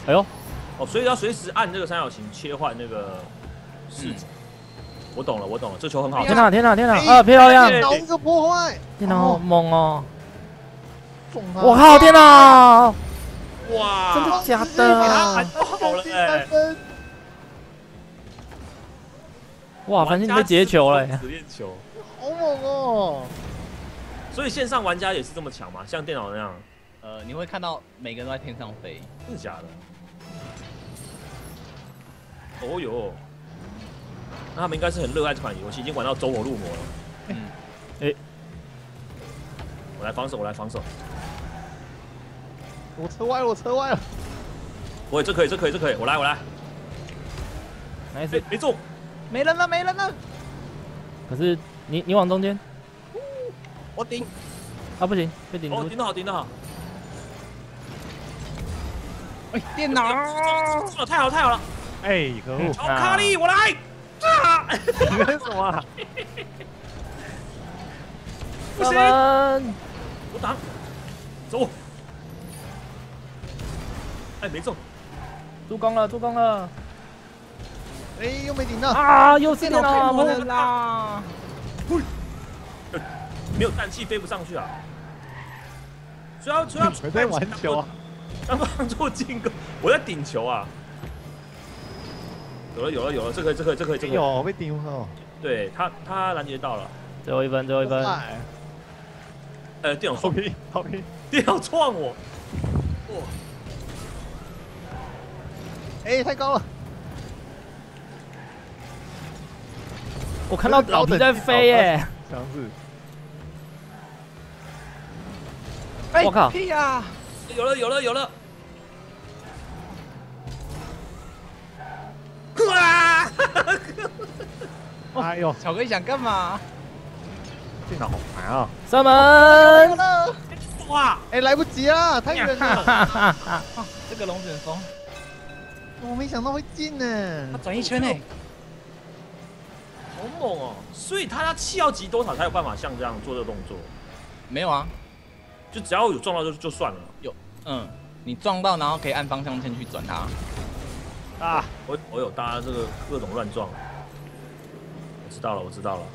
哎呦， 哦，所以要随时按这个三角形切换那个视角。我懂了，我懂了，这球很好。 天哪，天哪，天哪！啊，漂亮！ 搞一个破坏， 天哪，好猛哦！ 中他！ 我靠，天哪！ 哇， 真的假给他的？ 弹好了哎！ 哇，反正你被截球了。 死链球， 好猛哦！ 所以线上玩家也是这么强嘛？像电脑那样？ 你会看到每个人都在天上飞， 真的假的？哦哟，那他们应该是很热爱这款游戏，已经玩到走火入魔了。 嗯， 哎， 我来防守，我来防守。 我车歪了，我车歪了。 喂，这可以，这可以，这可以，我来，我来。 哪一次？ 没中， 没人了，没人了， 可是你往中间我顶。 啊，不行，被顶哦， 住。 顶得好，顶得好。 哎，电脑！ 太好了，太好了！ 哎，可恶！ 乔卡利，我来！啊！ 你干什么啊？ 不行，我挡，走。哎，没中， 助攻了，助攻了！ 哎，又没顶到。 啊，又是电脑我的啦！ 没有氮气飞不上去啊！所以要我在玩球啊！ 刚刚做进攻，我在顶球啊！有了，有了，有了，这可以，这可以，这可以，这可以。 有被顶哦。 对他拦截到了。 最后一分，最后一分。 电脑好拼，好拼！ 电脑撞我！哇！ 哎，太高了！ 我看到老皮在飞耶！ 强势！ 我靠！ 屁呀！ 有了，有了，有了！啊！ 哎呦， 巧克力想干嘛？ 电脑好烦啊！ 射门！ 哇！ 哎，来不及了，太远了！ 这个龙卷风， 我没想到会进呢。 他转一圈呢， 好猛哦！所以他气要集多少才有办法像这样做这个动作？ 没有啊， 就只要有撞到就算了。 你撞到然后可以按方向键去转它。 啊！ 我有大家这个各种乱撞。我知道了，我知道了。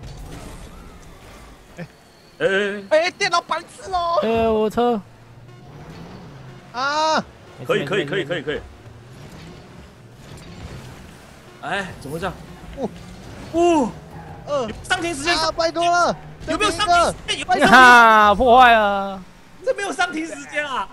哎，电脑白痴哦！ 哎，我车啊！ 可以，可以，可以，可以，可以。哎，怎么会这样？上庭时间啊！拜托了， 有没有上庭时间？有没有上哈，破坏了！ 这没有上庭时间啊！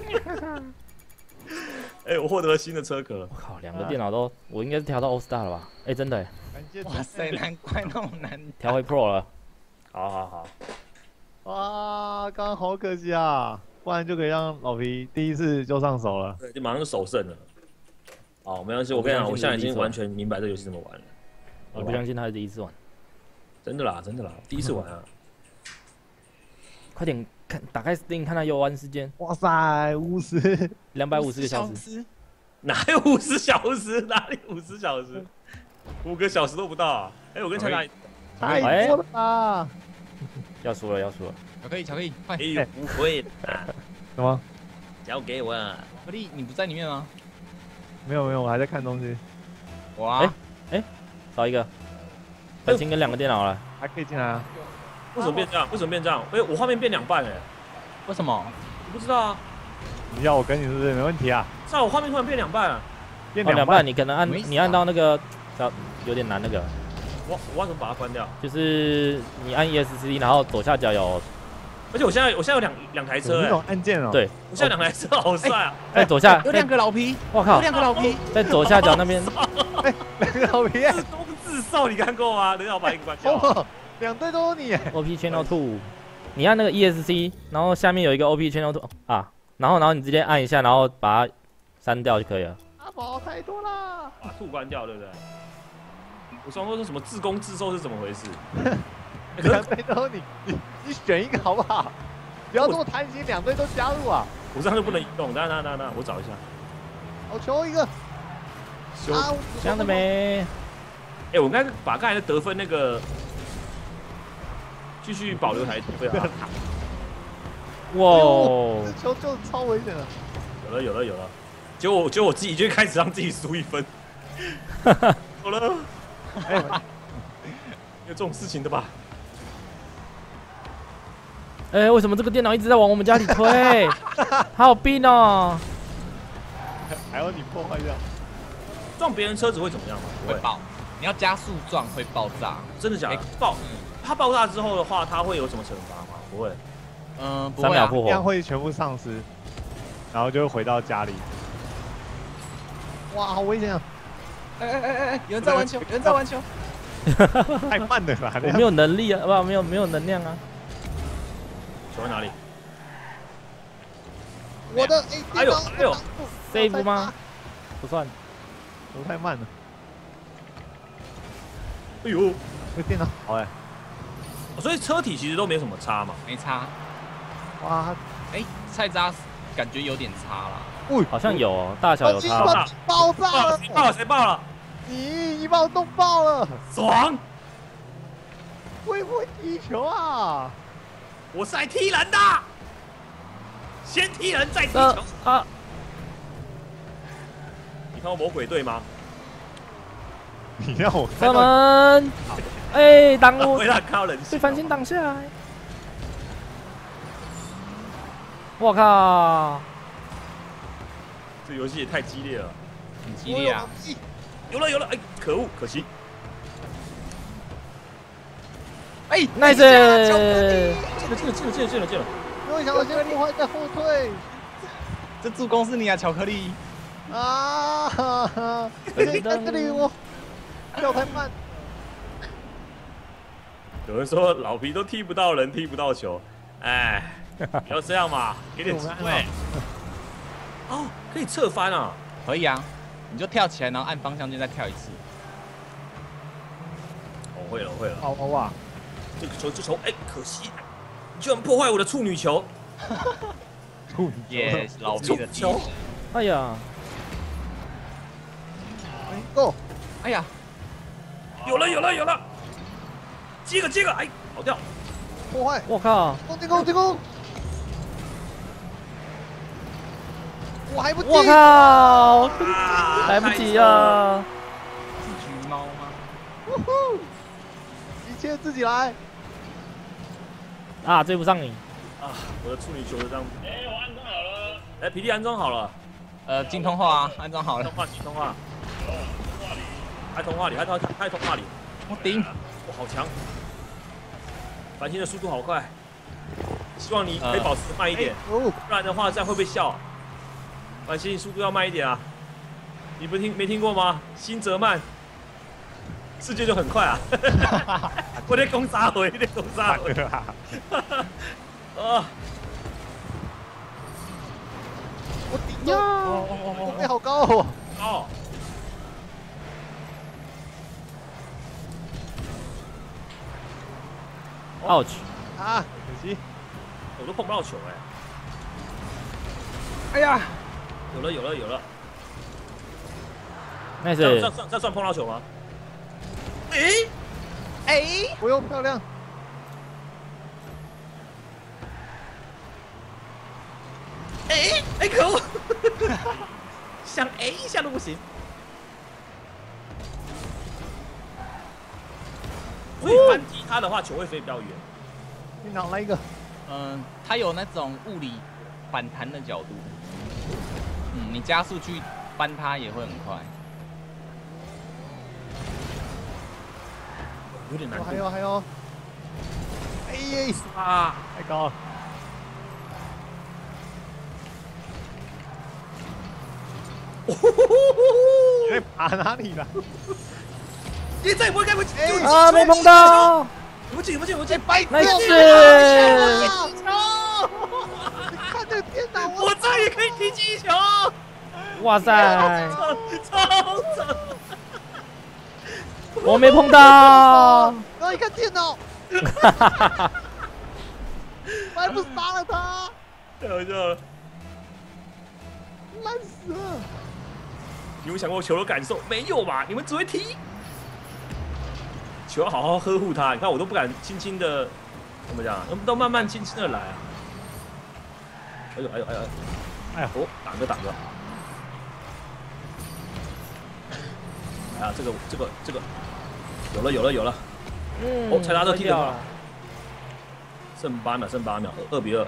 哎，我获得了新的车壳。 我靠，两个电脑都，我应该是调到 All Star 了吧？哎，真的， 哇塞，难怪那么难调回 Pro 了。 好好好。 哇，刚刚好可惜啊，不然就可以让老皮第一次就上手了。 对，就马上就首胜了。好，没关系，我跟你讲，我现在已经完全明白这个游戏怎么玩了。 我不相信他是第一次玩。 真的啦，真的啦，第一次玩啊！ 快点看，打开 Steam 看他游玩时间。 哇塞，250 个小时。 哪有50小时？哪里50小时？5个小时都不到啊！哎，我跟乔卡太多了吧？ 要输了，要输了！ 巧克力，巧克力，快！ 哎呦，不会啦！ 什么？ 交给我。 巧克力，你不在里面吗？ 没有没有，我还在看东西。 哇！ 哎，少一个。已经跟2个电脑了， 还可以进来啊？ 为什么变这样？为什么变这样？哎，我画面变2半哎！ 为什么？ 我不知道啊。 你要我跟你是不是没问题啊？ 是啊，我画面突然变2半了。 变 2 半， 你可能你按到那个，有点难那个。 我要怎么把它关掉？ 就是你按 ESC， 然后左下角有。 而且我现在有两台车那种按键哦。 对， 我现在2台车好帅啊！ 在左下有2个老皮， 我靠， 有2个老皮， 在左下角那边。 哎，2个老皮， 自攻自受，你看过吗？人家要把一个关掉。 哦，2队都有你。 OP Channel 2，你按那个 ESC， 然后下面有一个 OP Channel 2啊，然后你直接按一下，然后把它删掉就可以了。 阿宝太多了， 把2关掉，对不对？我双说是什么自攻自受是怎么回事 ？2队都有你，你选一个好不好？不要这么贪心，2队都加入啊！ 我这样就不能移动，那，我找一下。 好球一个。 这样的没？ 哎，我应该把刚才的得分那个继续保留才对啊。 哇！ 这球就超危险了。 有了。 结果我自己就开始让自己输1分。好了， 哎， 有这种事情的吧？ 哎，为什么这个电脑一直在往我们家里推？好有病哦！ 还有你破坏掉。 撞别人车子会怎么样吗？不会， 会爆，你要加速撞会爆炸。 真的假的哎？ 它爆炸之后的话，它会有什么惩罚吗？不会。 不会啊， 三秒复这样活。 会全部丧失，然后就会回到家里。哇，好危险啊！ 哎，有人在玩球，有人在玩球。 太慢了啦！ 我没有能力啊，不，没有能量啊。 球在哪里？ 我的哎呦哎呦 save 吗？不算。 我太慢了。 哎呦， 这电脑好哎， 所以车体其实都没什么差嘛。 没差。 哇， 哎，菜渣感觉有点差啦。 好像有哦，大小有差。 爆炸了！ 谁爆了？谁爆了？ 你把我弄爆了！ 爽！ 会不会踢球啊？ 我是来踢人的，先踢人再踢球。 啊！ 你看过魔鬼队吗？ 你让我看射到门！哎，挡我会！让看到人被性。 繁星挡下来。我靠！ 这游戏也太激烈了。 很激烈啊！ 有了，哎，可恶，可惜。 哎 ，nice！ 进了。 因为想我现在破坏在后退这助攻是你啊，巧克力。 啊！在这里我跳太慢。 有人说老皮都踢不到人，踢不到球，哎，不要这样嘛，给点机会。哦，可以侧翻啊！ 可以啊，你就跳起来，然后按方向键再跳一次。 我会了。 哇！ 这球，哎，可惜，你居然破坏我的处女球。 处女耶，老皮的技球。 哎呀！ 够！ 哎呀， 有了！接个，哎，跑掉！ 破坏！ 我靠！ 进攻！我还不进！ 我靠！来不及啊！ 是橘猫吗？ 一切自己来！ 啊，追不上你！ 啊，我的处女球就这样。哎，我安装好了。哎，PD 安装好了。 精通话啊，安装好了。 通话。开通话里。 我顶！ 哇，好强！繁星的速度好快，希望你可以保持慢一点，不然的话这样会不会笑？繁星速度要慢一点啊！你不没听过吗？新泽曼，世界就很快啊！我在攻杀回，啊！ 我顶着！我背好高哦！ 哦！ ouch！ 啊，可惜， 我都碰不到球哎呀， 有了， 那这是算碰到球吗？ 不用漂亮， 哎，可恶！想 A 一下都不行。所以翻踢它的话，球会飞比较远。 电脑来一个， 它有那种物理反弹的角度。你加速去翻它也会很快。 有点难度。 还有，哎呀， 啊！ 太高了。在爬哪里了？ 现在我该不啊，没碰到！ 不进，白那是！ 你看这个电脑， 我这也可以踢击球！ 哇塞！ 超扯！ 我没碰到！ 然后一看电脑，我还不杀了他， 太好笑了！ 烂死了！ 你有想过球的感受？没有吧？你们只会踢。球要好好呵护它，你看我都不敢轻轻的，怎么讲？都慢慢轻轻的来啊！哎呦！哦，挡着！ 啊，这个，有了。 嗯， 哦，蔡达特踢得好掉了。 剩8秒，2比2。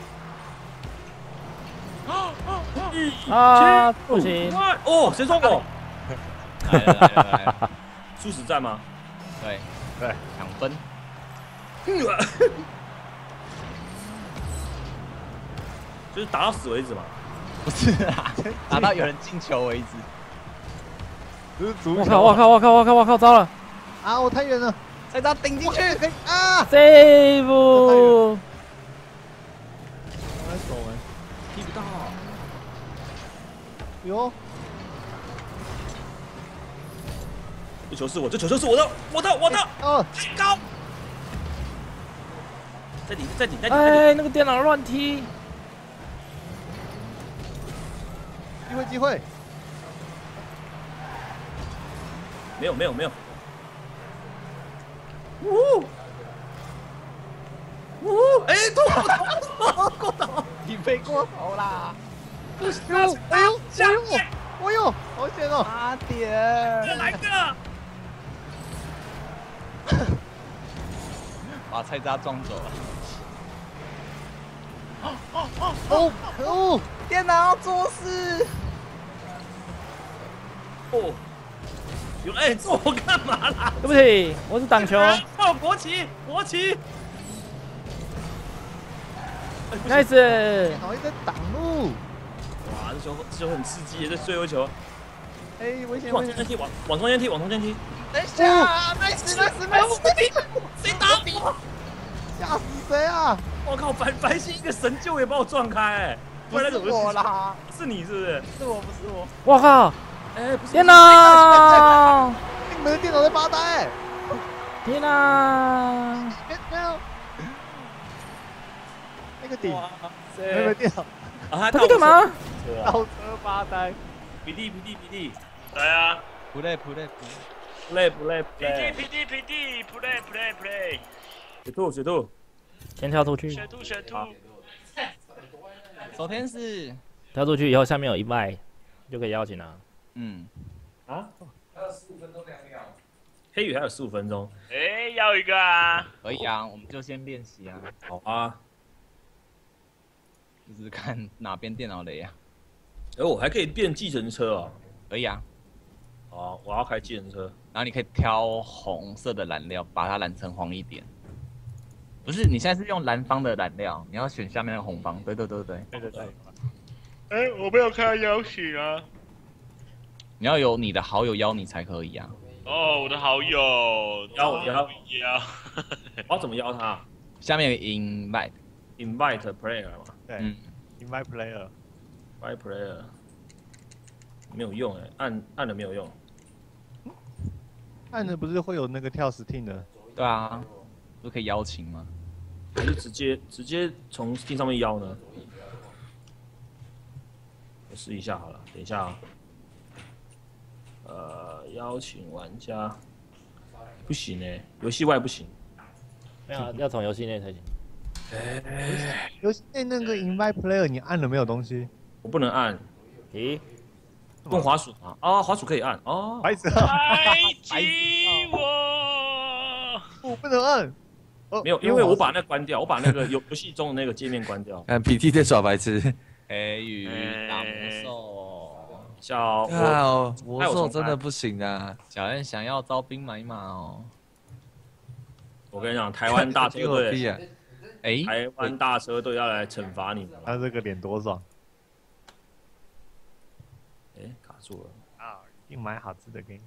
啊，不行！ 哦，谁中我？ 来了， 殊死战吗？ 对， 对， 抢分。 就是打到死为止嘛。 不是啊，打到有人进球为止。 这是足球。 我靠，糟了啊！我太远了， 再他顶进去。 啊！ ！save！ 我来守门。 踢不到。 哟， 这球是我的，我的， 哦， 太高。在顶。 哎，那个电脑乱踢。 机会。 没有。哎，过头， 你飞过头啦！ 哎呦，好险哦！ 差点。 来个！ 把菜渣撞走了。 哦，可恶！ 电脑要做事。 哦，哎，这我干嘛啦？ 对不起，我是挡球。 哦，国旗。 Nice！ 好一直挡路。 哇，这球很刺激，这最后球。 哎，危险！ 往中间踢，往中间踢。 等一下，nice！ 谁打我？ 吓死谁啊！ 我靠，白星一个神救也把我撞开，哎， 不是我啦， 是你是不是？ 不是我。 我靠！ 哎，不是电脑！ 你们的电脑在发呆。 天哪！ 没有。那个顶， 哇没有电脑， 啊， 他在干嘛？ 倒车发呆。 比利， 来啊！ 不累。 PD， 水兔， 先跳出去， 雪兔， 守天使。 跳出去以后下面有100，就可以邀请了。 嗯。 啊？还有15分钟2秒。黑羽还有15分钟。 哎，要一个啊！ 可以啊，我们就先练习啊。 好啊。 就是看哪边电脑雷啊。 哎，我还可以变计程车哦。 可以啊。 好，我要开计程车。 然后你可以挑红色的燃料，把它染成黄一点。不是，你现在是用蓝方的燃料，你要选下面那个红方。对。 哎，我没有看到邀请啊。 你要有你的好友邀你才可以啊。 哦，我的好友邀。我要怎么邀他？ 下面有 invite player 嘛。 对，invite player。 没有用哎，按了没有用。 按了不是会有那个跳 Steam 的？ 对啊，不是可以邀请吗？ 还是直接从 Steam 上面邀呢？我试一下好了，等一下啊。邀请玩家不行哎，游戏外不行。 没有，要从游戏内才行。 游戏内那个 invite player 你按了没有东西？ 我不能按。 咦？ 用滑鼠啊？啊，滑鼠可以按哦。 白痴！ 排挤我！ 我不能按。 没有，因为我把那关掉，我把那个游戏中的那个界面关掉。 看 PT 在耍白痴。 黑羽打魔兽。 小魔兽真的不行啊！ 小恩想要招兵买马哦。 我跟你讲，台湾大车队，台湾大车队要来惩罚你们。 他这个脸多爽！ 哎，卡住了。 啊，已经买好吃的给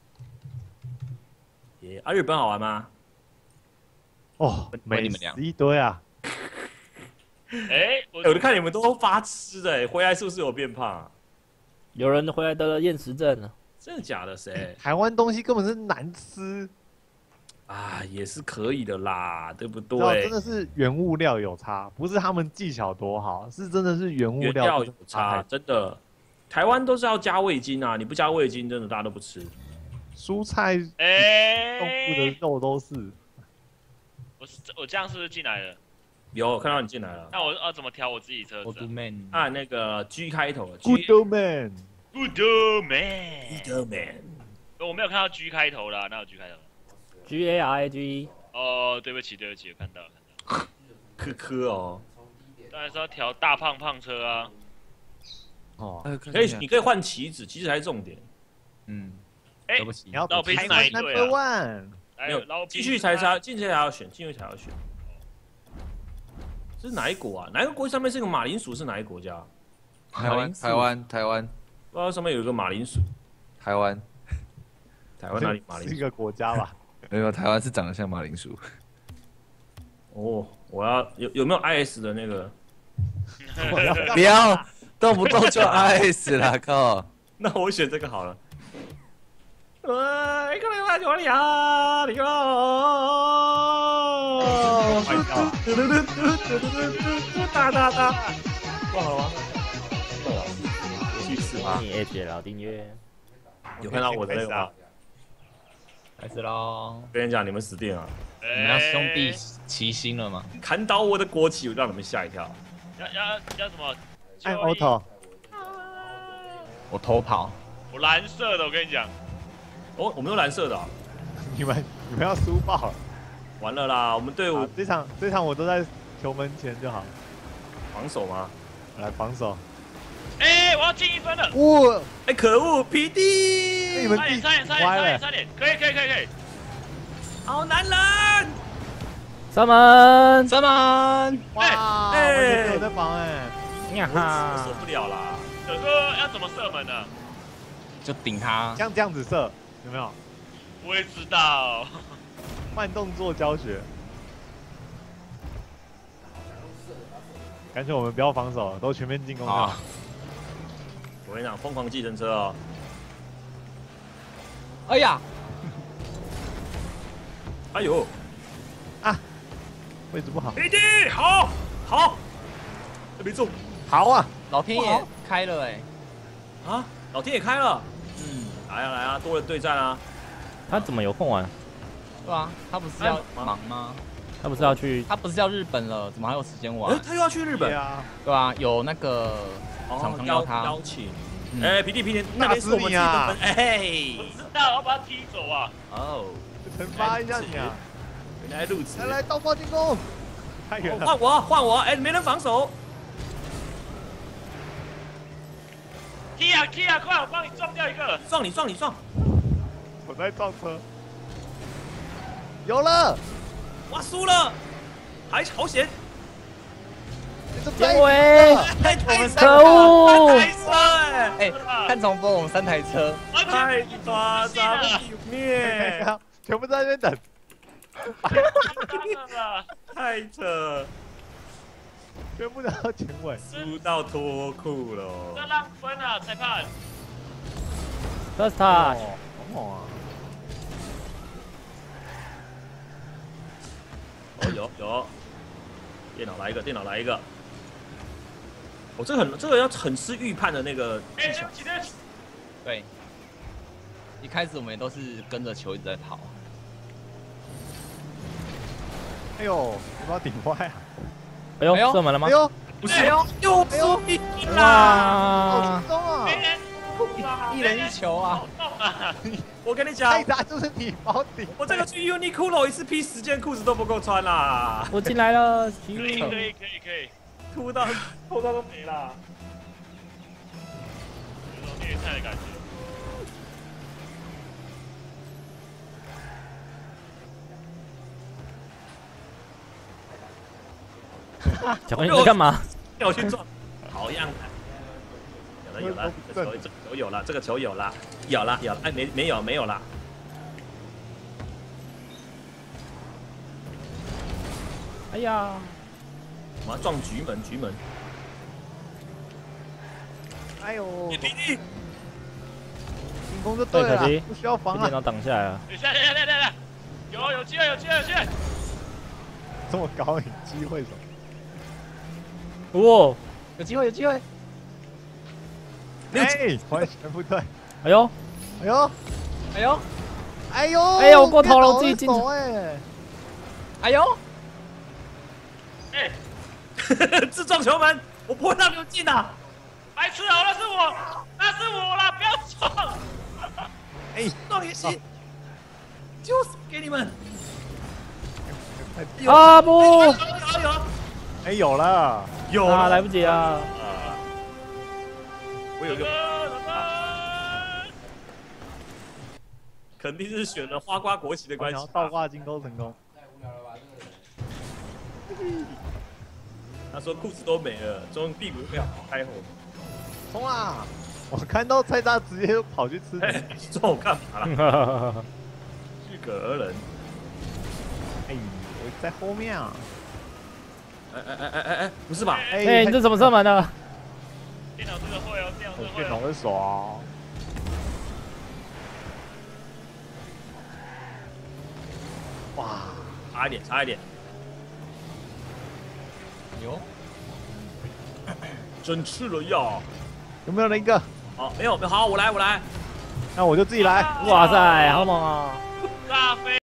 你。 耶，日本好玩吗？ 哦，美食一堆啊！ 哎， 我就看你们都发吃的，回来是不是有变胖？ 有人回来得了厌食症了。 真的假的？谁？ 台湾东西根本是难吃啊，也是可以的啦，对不对？ 真的是原物料有差，不是他们技巧多好，是真的是原物料有差，真的。台湾都是要加味精啊，你不加味精，真的大家都不吃。 蔬菜、动物的肉都是。 我这样是不是进来了？ 有看到你进来了。 那我要怎么调我自己车子？ 按那个 G 开头的。 Good man。 Good man。 我没有看到 G 开头啦，哪有 G 开头 GARAGE。 哦，对不起，我看到了。 科科哦。 当然是要调大胖胖车啊。 哦，你可以换旗子，旗子才是重点。 嗯， 哎， 对不起， 你要老裴是哪一队啊？ 没有，进去才要选，进去才要选。这是哪一国啊？哪一个国上面是个马铃薯？是哪一个国家？ 台湾， 不知道上面有一个马铃薯。 台湾哪里马铃薯？ 是一个国家吧？ 没有，台湾是长得像马铃薯。 哦，我要有没有 IS 的那个？ 不要，动不动就 IS 啦，靠！ 那我选这个好了。一个人来哪里啊？你哒哒哒！做好了吗？去死吧！ 你 H 老订阅。 有看到我的那个吗？ 开始喽！ 跟你讲，你们死定了！ 你们要兄弟齐心了吗？ 砍倒我的国旗，我让你们吓一跳。 要什么？ 按 auto。 我偷跑。 我蓝色的，我跟你讲。 哦，我们有蓝色的。 你们要输爆了。 完了啦，我们队伍这场我都在球门前就好。 防守吗？ 来防守。 哎，我要进1分了！ 哇！ 哎，可恶，PD！ 你们差点，可以！ 好男人！ 射门！ 哇！我在防哎！ 呀哈！ 受不了啦！ 可哥要怎么射门呢？ 就顶他。 像这样子射，有没有？ 我也知道。 慢动作教学。干脆我们不要防守，都全面进攻啊！ 我跟你讲，疯狂计程车哦！ 哎呀！ 哎呦！ 啊！位置不好。 PD 好，没中。 好啊！ 老天爷开了哎！ 啊！老天也开了。来啊，多人对战啊！ 他怎么有空玩？ 对啊，他不是要忙吗？ 他不是要去？ 他不是要日本了，怎么还有时间玩？ 他又要去日本啊？ 对啊，有那个厂商邀请。哎，PD，那边是我们自己的分。哎， 我知道，我把他踢走啊！ 哦， 惩罚一下你啊！ 原来如此。 来，倒挂进攻！太远了。 换我！哎，没人防守。 踢啊！快，我帮你撞掉一个！ 撞你！ 我在撞车。有了！ 哇，输了，还好险！ 田伟，可恶！ 哎，看重播，我们3台车， 太夸张了，灭！ 全部在那边等。 太扯！ 全部都要前尾， 输到脱裤了。 这浪分啊，裁判。 First touch， 好猛啊！ 有，电脑来一个。我这个要很吃预判的那个技巧。 对，一开始我们也都是跟着球一直在跑。 哎呦，我把它顶坏啊！ 哎呦，射门了吗？ 哎呦， 不是，又输好哇！ 轻松啊！ 一人一球啊！ 我跟你讲， 太大就是你包顶。 我这个去 Uniqlo 一次披10件裤子都不够穿啦。 我进来了， 可以， 吐到都没了。 有种虐菜的感觉。 小关你在干嘛？ 要去撞，好样的！有了，这个球有了，这个球有了，哎，没有啦。 哎呀， 我要撞局门。 哎呦， 你进攻就对了，不需要防啊。 电脑挡下来了。 等下，有机会！ 这么高，有机会什么？ 哇， 有机会！ 哎，完全不对！ 哎呦， 过头了，我自己进。 哎呦， 自撞球门，我不会让你们进的。 白痴哦，那是我啦，不要撞！ 哎， 少爷行，就是给你们。 啊不， 有， 哎，有了， 有啊来不及啊！ 我有一个，肯定是选了花瓜国旗的关系。 倒挂金钩成功。 他说裤子都没了，终于屁股没有开后。 冲啊！我看到菜大直接就跑去吃哎，你抓我干嘛啦？自个儿人。 哎，我在后面啊！ 哎，不是吧？ 哎，你这怎么射门的？ 电脑这个会哦，电脑这个会电脑会爽。哇， 差一点，差一点。 有， 真吃了药。 有没有人一个？ 好，没有，好，我来。 那我就自己来。 哇塞，好猛啊！ 大飞。